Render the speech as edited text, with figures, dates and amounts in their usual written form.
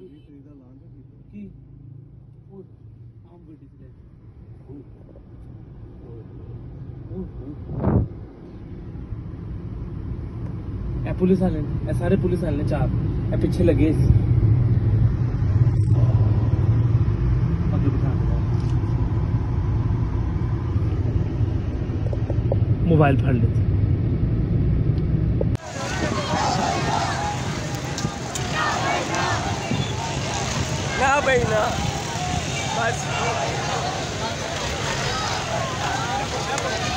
کی عام گڈی تے اے پولیس والے اے سارے پولیس والے چار اے پیچھے لگے موبائل پھڑ لیتے نہ بھائی نہ بس